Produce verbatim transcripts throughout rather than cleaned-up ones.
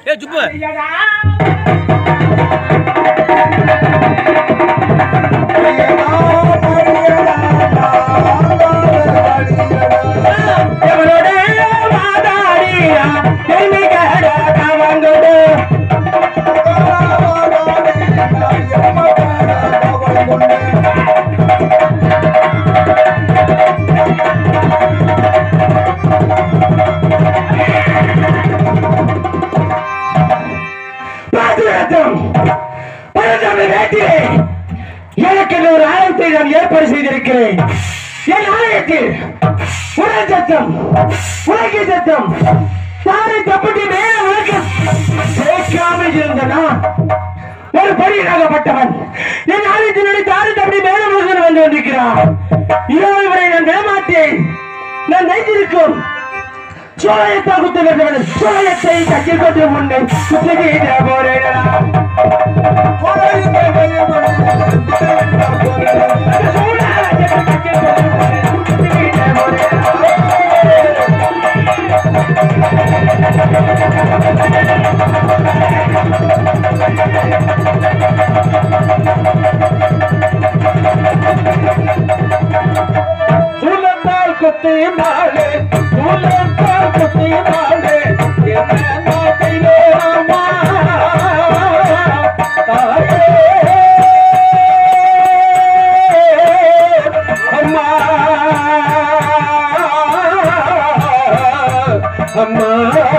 ஏ சுப்பு எனக்கு ஒரு ஆலயத்தை நான் ஏற்பாடு செய்திருக்கிறேன். என் ஆலயத்தில் உலக சத்தம் உலக சத்தம் தாரை தப்பட்டி மேல உலக சேர்க்காமல் இருந்த நான் ஒரு பணியாகப்பட்டவன். என் ஆலயத்தினுடைய தாரை தப்பட்டி மேல உலக வந்து கொண்டிருக்கிறான். இரவு வரை நான் விடமாட்டேன். நான் நைத்திருக்கும் சோழத்தை குத்து வேண்டவன் சோழத்தை கட்டில் கொண்டு முன்னே சுற்றுகிற போறேன். சூழத்தால் குத்தி நாளே சூழத்தால் குத்தி நாளே என்ன நாட்டிலே அம்மா தாயே அம்மா அம்மா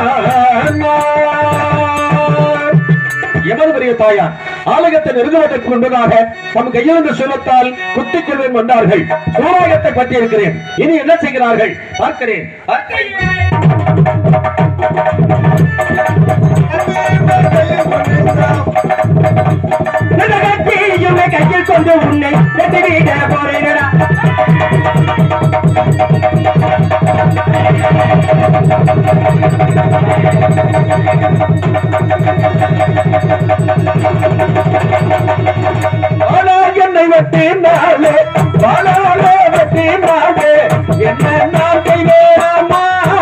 எமது பெரிய தாயார் ஆலயத்தை நிறுவுவதற்கு முன்பதாக தம் கையிலிருந்து சூலத்தால் குத்திக் கொள்வேன் வந்தார்கள். சூராயத்தை பற்றி இருக்கிறேன். இனி என்ன செய்கிறார்கள் பார்க்கிறேன். கையில் கொண்டு உன்னை போறேன். என்னை வெட்டி நாளே வாழாலே வெட்டி நாளே என்ன நான் கைவேமா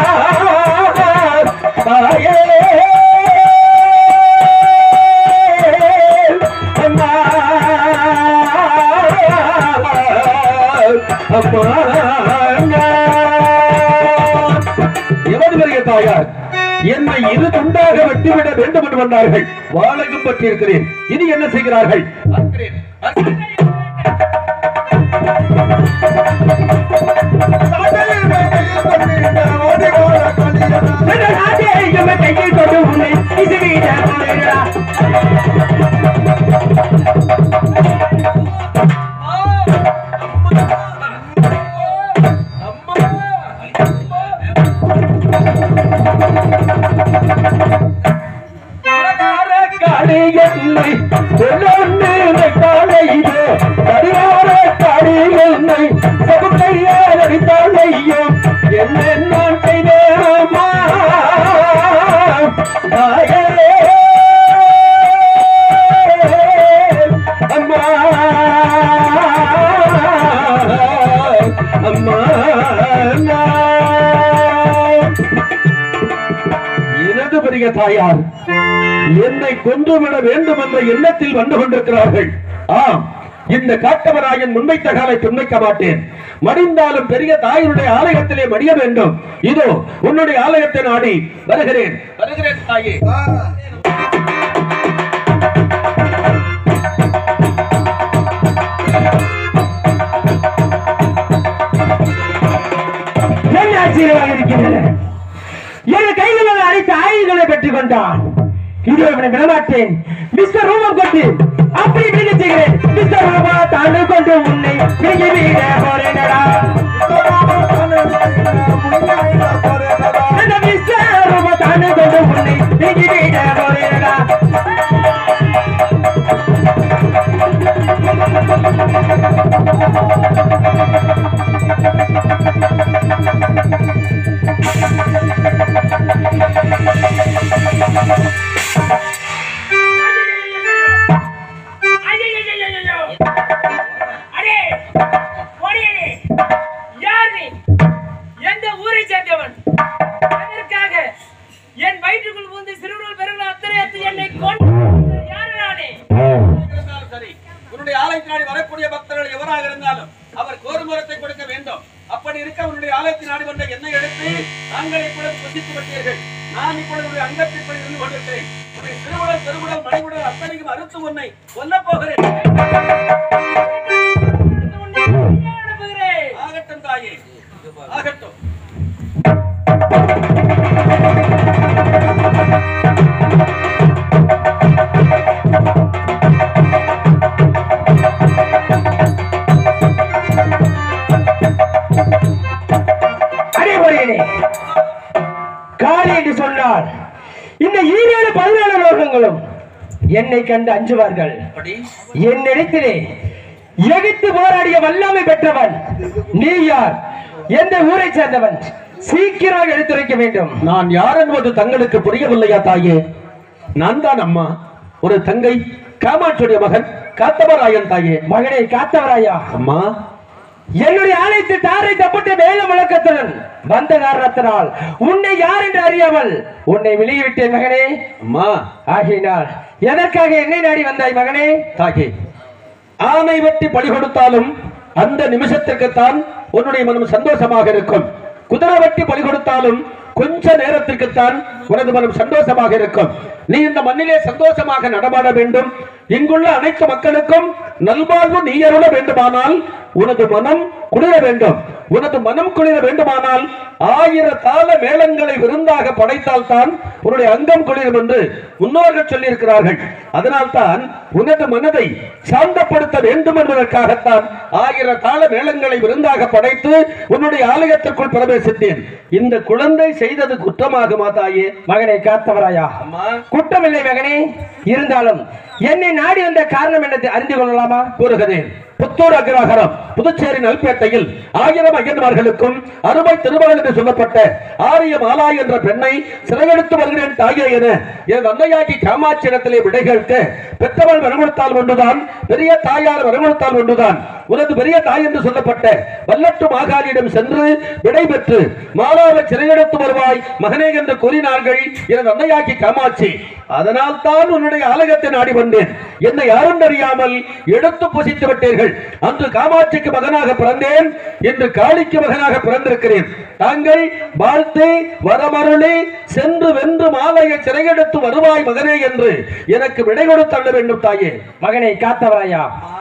தாயே அம்மா அம்மா எவது பெரிய தாயார் என்னை இரு துண்டாக வெட்டிவிட வேண்டும் என்று வந்தார்கள். வாழையும் பற்றி இருக்கிறேன். இனி என்ன செய்கிறார்கள் கையில் கொண்டு உன்னை காளை என்னை காளையிலே கடிகார காளி என்னை சகுக்கையால் அடித்தாளையோ என்ன நான் செய்தேமா தாயே அம்மா அம்மா எனது பெரிய தாயார் என்னை கொன்றுவிட வேண்டும் என்ற எண்ணத்தில் வந்து கொண்டிருக்கிறார்கள். ஆம், இந்த காட்டவராயன் முன்வைத்த காலை துண்மைக்க மாட்டேன். மடிந்தாலும் பெரிய தாயினுடைய ஆலயத்திலே மடிய வேண்டும். இதோ உன்னுடைய ஆலயத்தை நாடி வருகிறேன் வருகிறேன் தாயே. என்ன ஆச்சரியமாக இருக்கிறது. என் கைகளில் அனைத்து ஆயுதங்களை பெற்றுக் கொண்டான். இதோ இவனை விடமாட்டேன். மிஸ்டர் ரூபம் கொண்டு அப்படி நீங்க செய்கிறேன். மிஸ்டர் ரூபா தாண்டு கொண்டு உன்னை நீங்க வீட போறேனடா. மிஸ்டர் ரூபா தாண்டு கொண்டு உன்னை நீங்க வீட போறேனடா. என் வயிற்றுக்குள் வந்து சிறுவர்கள் பெருங்கள் புரிந்து கொண்டிருக்கிறேன். திருவுடல் பெருவுடல் மணிவுடல் அத்தனைக்கும் அறுத்து உன்னை கொல்ல போகிறேன். ஆகட்டும் தாயே, ஆகட்டும். காளி என்று சொன்னார் இந்த ஈரேழு பதினேழு லோகங்களும் என்னை கண்டு அஞ்சுவார்கள். என்னிடத்திலே எகித்து போராடிய வல்லமை பெற்றவன் நீ யார்? எந்த ஊரை சேர்ந்தவன்? சீக்கிரம் எடுத்துரைக்க வேண்டும். நான் யார் என்பது தங்களுக்கு புரியவில்லையா தாயே? நான் தான் அம்மா, ஒரு தங்கை, காமாட்சியுடைய மகன் காத்தவராயன் தாயே. மகனே காத்தவராயா, அம்மா என்னுடைய ஆலயத்தில் தாரை தப்பட்டு வேல முழக்கத்துடன் வந்த காரணத்தினால் உன்னை யார் என்று அறியாமல் உன்னை வெளியிட்டேன் மகனே. அம்மா ஆகினால் எதற்காக என்னை நாடி வந்தாய் மகனே? தாயே, ஆனை வெட்டி பலி கொடுத்தாலும் அந்த நிமிஷத்திற்குத்தான் உன்னுடைய மனம் சந்தோஷமாக இருக்கும். குதிரை வெட்டி பலி கொடுத்தாலும் கொஞ்ச நேரத்திற்குத்தான் உனது மனம் சந்தோஷமாக இருக்கும். நீ இந்த மண்ணிலே சந்தோஷமாக நடமாட வேண்டும். இங்குள்ள அனைத்து மக்களுக்கும் நல்வாழ்வு நீ அருள வேண்டுமானால் உனது மனம் குளிர வேண்டும். உனது மனம் குளிர வேண்டுமானால் ஆயிர தாள மேளங்களை விருந்தாக படைத்தால் தான் உன்னுடைய அங்கம் குளிரும் என்று முன்னோர்கள் சொல்லியிருக்கிறார்கள். அதனால் தான் உனது மனதை சாந்தப்படுத்த வேண்டும் என்பதற்காகத்தான் ஆயிர தாள மேளங்களை விருந்தாக படைத்து உன்னுடைய ஆலயத்திற்குள் பிரவேசித்தேன். இந்த குழந்தை செய்தது குற்றமாகுமா தாயே? மகனை காத்தவராயா, குற்றமில்லை மகனே. இருந்தாலும் என்னை நாடி வந்த காரணம் என்ன அறிந்து கொள்ளலாமா? கூறுகிறேன். புத்தூர் அக்ரஹாரம் புதுச்சேரி நல்பேட்டையில் ஆயிரம் ஐயன்மார்களுக்கும் அருமை திருமகள் என்று சொல்லப்பட்ட ஆரிய மாலா என்ற பெண்ணை சிறையெடுத்து வருகிறேன் தாயே என என் அன்னையாகி காமாட்சி இடத்திலே விடை கேட்க பெற்றவள் வரமுறுத்தால் ஒன்றுதான், பெரிய தாயார் வரமுறுத்தால் ஒன்றுதான். உனது பெரிய தாய் என்று சொல்லப்பட்ட வல்லட்டு மாகாளியிடம் சென்று விடை பெற்று மாலாவை சிறையெடுத்து வருவாய் மகனே என்று கூறினார்கள் எனது அன்னையாகி காமாட்சி. அதனால் தான் உன்னுடைய ஆலயத்தை நாடி வந்தேன். என்னை யாரும் அறியாமல் எடுத்து புசித்து விட்டீர்கள். அன்று காமாட்சிக்கு மகனாக பிறந்தேன், இன்று காளிக்கு மகனாக பிறந்திருக்கிறேன். தாங்கள் வாழ்த்து வரமருளி சென்று வென்று மாலையை சிறையெடுத்து வருவாய் மகனே என்று எனக்கு விடை கொடுத்து தள்ள வேண்டும் தாயே. மகனை காத்தவராயா,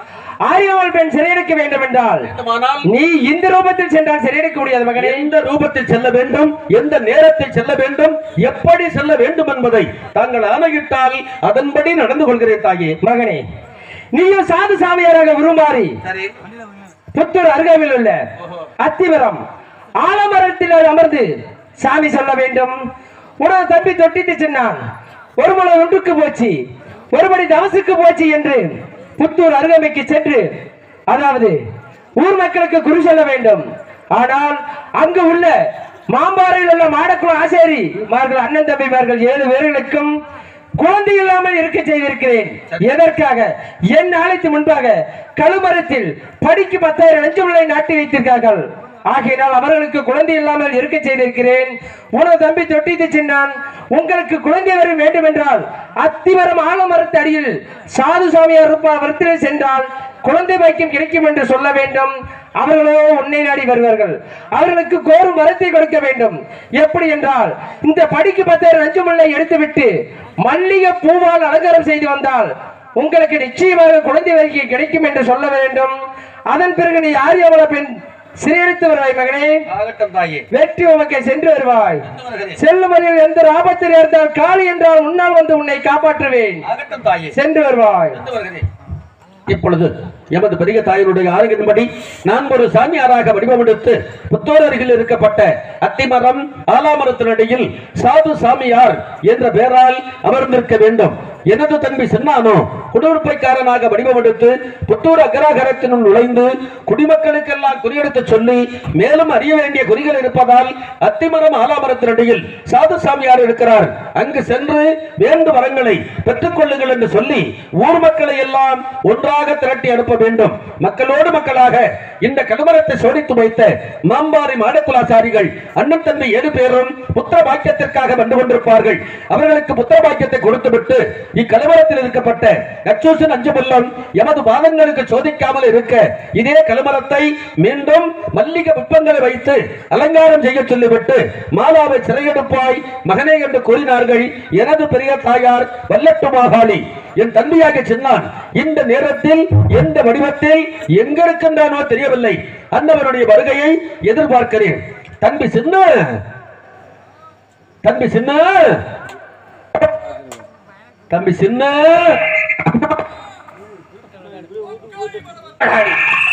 ஆரியவள் பெண் சிறையெடுக்க வேண்டும் என்றால் நீ இந்த ரூபத்தில் சென்றால் சிறையெடுக்க முடியாது மகனே. எந்த ரூபத்தில் செல்ல வேண்டும், எந்த நேரத்தில் செல்ல வேண்டும், எப்படி செல்ல வேண்டும் என்பதை தாங்கள் ஆணையிட்டால் அதன்படி நடந்து கொள்கிறேன் தாயே. மகனே, நீயும் சாது சாமியாராக உருமாறி புத்தூர் அருகாமையில் உள்ள அத்திவரம் ஆலமரத்தில் அமர்ந்து சாமி சொல்ல வேண்டும். உனது தம்பி தொட்டித்து சொன்னான், ஒரு முறை ஒன்றுக்கு போச்சு, ஒருபடி தவசுக்கு போச்சு என்று புத்தூர் அருகாமைக்கு சென்று அதாவது ஊர் மக்களுக்கு குறி சொல்ல வேண்டும். ஆனால் அங்கு உள்ள மாம்பாறையில் உள்ள மாடக்குழு ஆசேரி மார்கள் அண்ணன் தம்பிமார்கள் ஏழு பேர்களுக்கும் குழந்தை இல்லாமல் இருக்க செய்திருக்கிறேன். எதற்காக? என் நாளைக்கு முன்பாக கழுமரத்தில் படிக்கு பத்தாயிரம் லட்சம் நாட்டி வைத்திருக்கார்கள். ஆகையினால் அவர்களுக்கு குழந்தை இல்லாமல் இருக்க செய்திருக்கிறேன். உனது தம்பி தொட்டித்து சின்னான், உங்களுக்கு குழந்தை வர வேண்டும் என்றால் அத்திவரம் ஆலமரத்து அடியில் சாது சாமியார் ரூபாய் வரத்திலே சென்றால் குழந்தை பாக்கியம் கிடைக்கும் என்று சொல்ல வேண்டும். அவர்களோ உன்னை நாடி வருவார்கள். அவர்களுக்கு கோரும் வரத்தை கொடுக்க வேண்டும். எப்படி என்றால் இந்த படிக்கு பத்தாயிரம் அஞ்சுமுல்லை எடுத்துவிட்டு மல்லிகை பூவால் அலங்காரம் செய்து வந்தால் உங்களுக்கு நிச்சயமாக குழந்தை வரைக்கும் கிடைக்கும் என்று சொல்ல வேண்டும். அதன் பிறகு நீ ஆரியவள பெண் சிறையெடுத்து வருவாய் மகனே. வெற்றி உமக்கு சென்று வருவாய். செல்லும் வரையில் எந்த ஆபத்தில் இருந்தால் காளி என்றால் முன்னால் வந்து உன்னை காப்பாற்றுவேன். சென்று வருவாய். இப்பொழுது எமது பெரிய தாயினுடைய ஆரோக்கியத்தின்படி நான் ஒரு சாமியாராக வடிவமெடுத்து புத்தூர் அருகில் இருக்கப்பட்ட அத்திமரம் ஆலாமரத்தினடியில் சாது சாமியார் என்ற பெயரால் அமர்ந்திருக்க வேண்டும். எனது தம்பி சின்னானோ குடியிருப்பைக்காரனாக வடிவமெடுத்து புத்தூர் அக்ரஹாரத்தினுள் நுழைந்து குடிமக்களுக்கெல்லாம் குறியெடுத்து சொல்லி மேலும் அறிய வேண்டிய குறிகள் இருப்பதால் அத்திமரம் ஆலாமரத்தினடியில் சாது சாமியார் இருக்கிறார், அங்கு சென்று வேண்டு வரங்களை பெற்றுக் கொள்ளுங்கள் என்று சொல்லி ஊர் மக்களை எல்லாம் ஒன்றாக திரட்டி அனுப்ப வேண்டும். மக்களோடு மக்களாக இந்த கழுமரத்தை சோடித்து வைத்த மாம்பாரி மாடக்குலாசாரிகள் அண்ணன் தம்பி ஏழு பேரும் புத்திர பாக்கியத்திற்காக வந்து கொண்டிருப்பார்கள். அவர்களுக்கு புத்திர பாக்கியத்தை கொடுத்துவிட்டு இக்கழுமரத்தில் இருக்கப்பட்ட நச்சூசன் அஞ்சு பல்லம் எமது பாதங்களுக்கு சோதிக்காமல் இருக்க இதே கழுமரத்தை மீண்டும் மல்லிகை புஷ்பங்களை வைத்து அலங்காரம் செய்ய சொல்லிவிட்டு மாலாவை சிறையெடுப்பாய் மகனே என்று கூறினார்கள். எனது பெரிய தாயார் வல்லட்டு மாகாளி என் தம்பியாக சின்னான் இந்த நேரத்தில் எந்த வடிவத்தில் எங்க இருக்கின்றானோ தெரியவில்லை. அன்னவனுடைய வருகையை எதிர்பார்க்கிறேன். தம்பி சின்ன தம்பி சின்ன தம்பி சின்ன